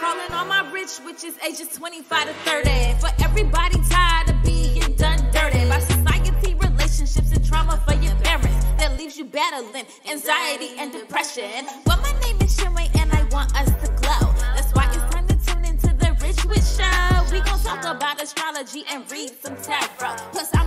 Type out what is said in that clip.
calling all my rich witches ages 25 to 30. For everybody tired of being done dirty by society, relationships, and trauma for your parents that leaves you battling anxiety and depression. Well, my name is Shimway and I want us to glow. That's why it's time to tune into the Rich Witch Show. We gon' talk about astrology and read some tarot. Plus